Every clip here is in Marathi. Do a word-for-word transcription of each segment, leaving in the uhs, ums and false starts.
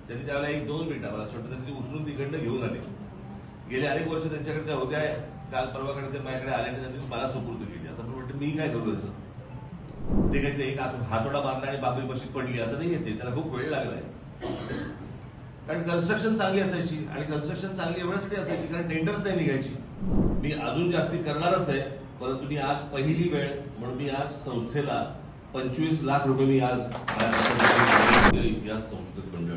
त्यांनी त्यावेळेला एक दोन मिनिटं मला छोटं त्यांनी उचलून तिकडनं घेऊन आले. गेले अनेक वर्ष त्यांच्याकडे त्या होत्या, काल परवाकडे ते माझ्याकडे आले आणि त्यांनी मला सुपूर्द केली. आता मी म्हटलं मी काय करू याचं, ते काहीतरी एक हातोडा मारला आणि बाबरी मशीद पडली असं नाही येते, त्याला खूप वेळ लागलाय. कारण कन्स्ट्रक्शन चांगली असायची आणि कन्स्ट्रक्शन चांगली एवढ्यासाठी असायची कारण टेंडर्स नाही निघायची. मी अजून जास्ती करणारच आहे, परंतु मी आज पहिली वेळ म्हणून मी आज संस्थेला पंचवीस लाख रुपये मी आज इतिहास संशोधक मंडळ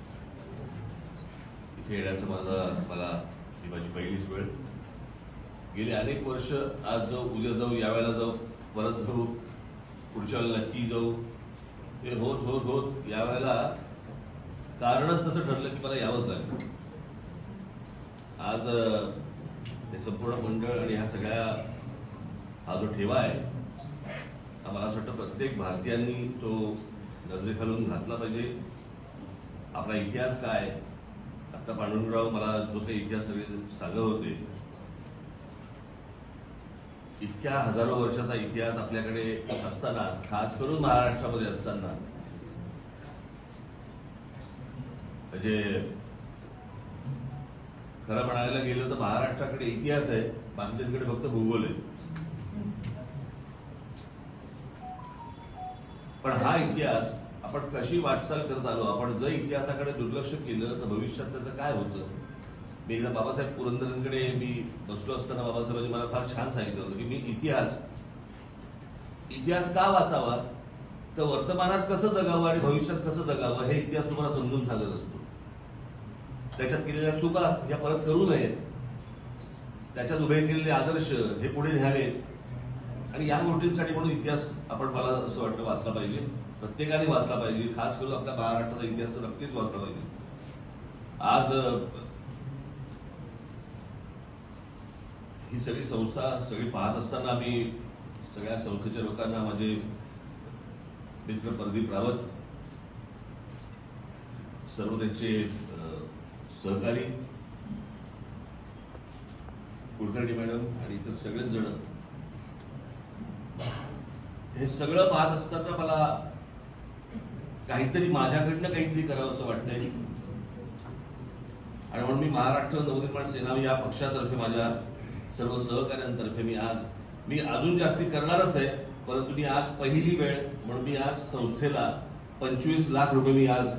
इथे येण्याचं माझा मला ही माझी पहिलीच वेळ. गेली अनेक वर्ष आज जाऊ, उद्या जाऊ, यावेळेला जाऊ, परत जाऊ, पुढच्या वेळेला नक्की जाऊ, हे होत होत होत यावेळेला कारणच तसं ठरलं की मला यावंच लागलं. आज हे संपूर्ण मंडळ आणि ह्या सगळ्या हा जो ठेवा आहे हा मला असं वाटतं प्रत्येक भारतीयांनी तो नजरेखालून घातला पाहिजे. आपला इतिहास काय, आता पांडुरंगराव मला जो काही इतिहास सगळे सांगत होते, इतक्या हजारो वर्षाचा इतिहास आपल्याकडे असताना, खास करून महाराष्ट्रामध्ये असताना, म्हणजे खरं म्हणायला गेलं तर महाराष्ट्राकडे इतिहास आहे, बाकीच्यांकडे फक्त भूगोल आहे. पण हा इतिहास आपण कशी वाटचाल करत आलो, आपण जर इतिहासाकडे दुर्लक्ष केलं तर भविष्यात त्याचं काय होतं. मी एकदा बाबासाहेब पुरंदरेंकडे मी बसलो असताना बाबासाहेबांनी मला फार छान सांगितलं होतं की मी इतिहास इतिहास का वाचावा, तर वर्तमानात कसं जगावं आणि भविष्यात कसं जगावं हे इतिहास तुम्हाला समजून सांगत असतो. त्याच्यात केलेल्या चुका ह्या परत करू नयेत, त्याच्यात उभे केलेले आदर्श हे पुढे न्यावेत आणि या गोष्टींसाठी म्हणून इतिहास आपण मला असं वाटतं वाचला पाहिजे, प्रत्येकाने वाचला पाहिजे. खास करून आपल्या महाराष्ट्राचा इतिहास तर नक्कीच वाचला पाहिजे. आज ही सगळी संस्था सगळी पाहत असताना मी सगळ्या संस्थेच्या लोकांना, माझे मित्र प्रदीप रावत, सर्व त्यांचे सहकारी कुलकर्णी मॅडम आणि इतर सगळेच जण, हे सगळं पाहत असताना मला काहीतरी माझ्याकडनं काहीतरी करावं असं वाटतंय. आणि म्हणून मी महाराष्ट्र नवनिर्माण सेना या पक्षातर्फे माझ्या सर्व सहकाऱ्यांतर्फे मी आज मी अजून जास्ती करणारच आहे, परंतु मी आज पहिली वेळ म्हणून मी आज संस्थेला पंचवीस लाख रुपये मी आज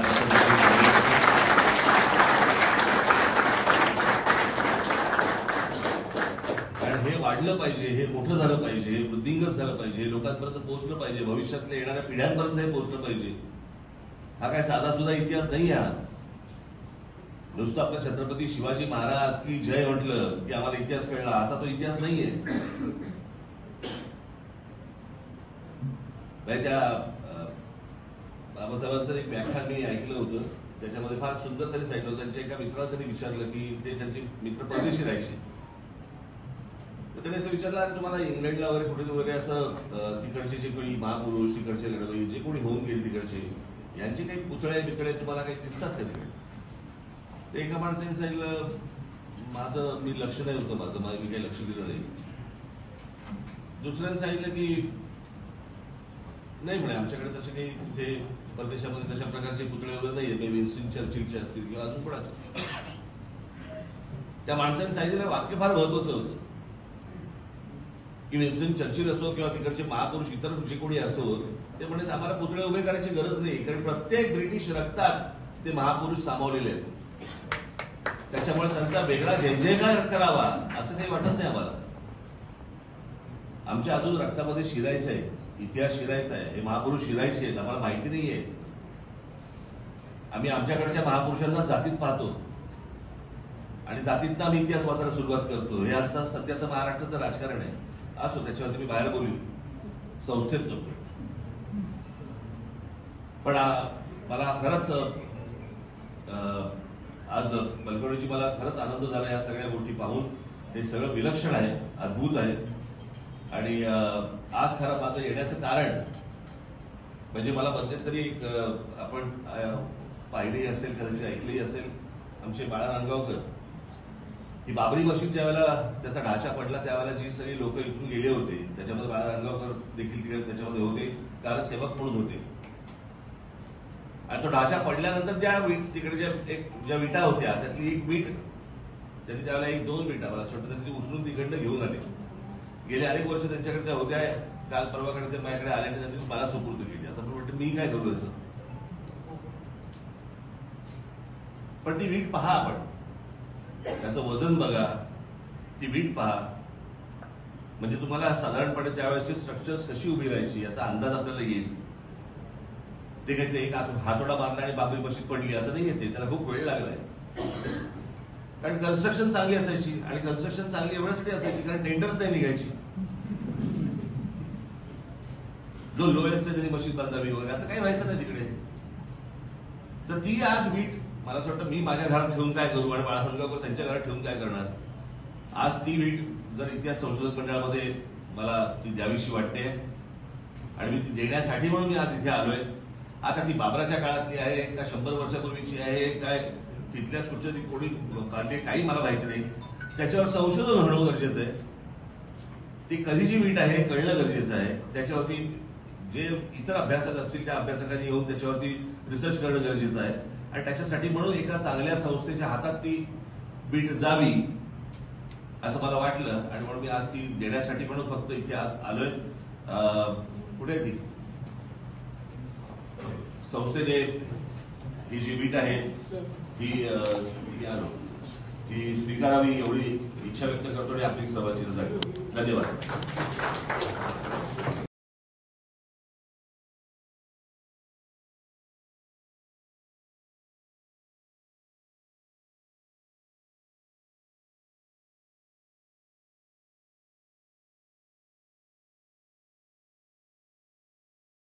कारण हे वाढलं पाहिजे, हे मोठं झालं पाहिजे, हे वृद्धिंगत झालं पाहिजे, लोकांपर्यंत पोहोचलं पाहिजे, भविष्यातल्या येणाऱ्या पिढ्यांपर्यंत हे पोहोचलं पाहिजे. हा काय साधा सुद्धा इतिहास नाही आहे. नुसतं आपल्या छत्रपती शिवाजी महाराज की जय म्हटलं की आम्हाला इतिहास कळला असा तो इतिहास नाहीये. त्या बाबासाहेबांचं एक व्याख्यान मी ऐकलं होतं, त्याच्यामध्ये फार सुंदर त्यांनी सांगितलं होतं. त्यांच्या एका मित्राला त्यांनी विचारलं की ते त्यांचे मित्र परदेशी राहायचे, तर त्यांनी असं विचारलं अरे तुम्हाला इंग्लंडला वगैरे कुठे वगैरे असं तिकडचे जे कोणी महापुरुष, तिकडचे लढवई जे कोणी होऊन गेले तिकडचे, यांचे काही पुतळे बितळे तुम्हाला काही दिसतात का तिकडे. ते एका माणसाने सांगितलं माझं मी लक्ष नाही होतं, माझं मी काही लक्ष दिलं नाही. दुसऱ्याने सांगितलं की नाही म्हणे आमच्याकडे तसे काही तिथे परदेशामध्ये तशा प्रकारचे पुतळे वगैरे नाहीये, मे विन्स्टन चर्चिलचे असतील किंवा अजून कोणाचे. त्या माणसाने सांगितलेलं वाक्य फार महत्वाचं होतं की विन्स्टन चर्चिल असो किंवा तिकडचे महापुरुष इतर जे कोणी असो, ते म्हणजे आम्हाला पुतळे उभे करायची गरज नाही, कारण प्रत्येक ब्रिटिश रक्तात ते महापुरुष सामावलेले आहेत. त्याच्यामुळे त्यांचा वेगळा जय जयकार करावा असं काही वाटत नाही आम्हाला. आमच्या अजून रक्तामध्ये शिरायचं आहे, इतिहास शिरायचा आहे, हे महापुरुष शिरायचे आहेत, आम्हाला माहिती नाहीये. आम्ही आमच्याकडच्या महापुरुषांना जातीत पाहतो आणि जातीतनं आम्ही इतिहास वाचायला सुरुवात करतो. हे आमचं सध्याचं महाराष्ट्राचं राजकारण आहे. असो त्याच्यावरती मी बाहेर बोलू, संस्थेत नको. पण मला खरंच आज बलकवडीची मला खरंच आनंद झाला या सगळ्या गोष्टी पाहून. हे सगळं विलक्षण आहे, अद्भुत आहे. आणि आज खरं माझं येण्याचं कारण म्हणजे मला मध्यंतरी आपण पाहिलेही असेल, कदाचित ऐकलेही असेल, आमचे बाळा नांदगावकर ही बाबरी मशीद ज्या वेळेला त्याचा ढाचा पडला त्यावेळेला जी सगळी लोक इथून गेले होते, त्याच्यामध्ये बाळा नांदगावकर देखील तिकडे त्याच्यामध्ये होते, कारसेवक म्हणून होते. आणि तो ढाचा पडल्यानंतर ज्या वीट तिकडे ज्या एक ज्या विटा होत्या त्यातली एक वीट त्यांनी त्यावेळेला एक दोन विटा मला छोट्या त्यांनी उचलून तिकडनं घेऊन आले. गेले अनेक वर्ष त्यांच्याकडे त्या होत्या. काल परवाकडे ते माझ्याकडे आले आणि त्यांनी मला सुपूर्द केली. आता म्हटलं मी काय करू याचं. पण ती वीट पहा आपण, त्याचं वजन बघा, ती वीट पहा, म्हणजे तुम्हाला साधारणपणे त्यावेळेची स्ट्रक्चर्स कशी उभी राहायची याचा अंदाज आपल्याला येईल. ते काहीतरी एक हातोडा मारला आणि बाबरी मशीद पडली असं नाही येते, त्याला खूप वेळ लागलाय. कारण कन्स्ट्रक्शन चांगली असायची आणि कन्स्ट्रक्शन चांगली एवढ्यासाठी असायची कारण टेंडर्स नाही निघायची. जो लोएस्ट आहे त्यांनी मशीद बांधावी वगैरे असं काही व्हायचं नाही तिकडे. तर ती आज वीट मला असं वाटतं मी माझ्या घरात ठेवून काय करू आणि बाळा हंगाकर त्यांच्या घरात ठेवून काय करणार. आज ती वीट जर इतिहास संशोधक मंडळामध्ये मला ती द्यावीशी वाटते आणि मी ती देण्यासाठी म्हणून मी आज इथे आलोय. आता ती बाबराच्या काळातली आहे का शंभर वर्षापूर्वीची आहे काय तिथल्याच कुठच्या ती कोणी बांधली काही मला माहिती नाही. त्याच्यावर संशोधन होणं गरजेचं आहे. ती कधीची वीट आहे कळणं गरजेचं आहे. त्याच्यावरती जे इतर अभ्यासक असतील त्या अभ्यासकांनी येऊन त्याच्यावरती रिसर्च करणं गरजेचं आहे आणि त्याच्यासाठी म्हणून एका चांगल्या संस्थेच्या हातात ती वीट जावी असं मला वाटलं आणि म्हणून मी आज ती देण्यासाठी म्हणून फक्त इथे आज आलोय. कुठे ती संस्थेने ही जी वीट आहे ती आलो ती स्वीकारावी एवढी इच्छा व्यक्त करतो आणि आपली सहभागी झाली. धन्यवाद.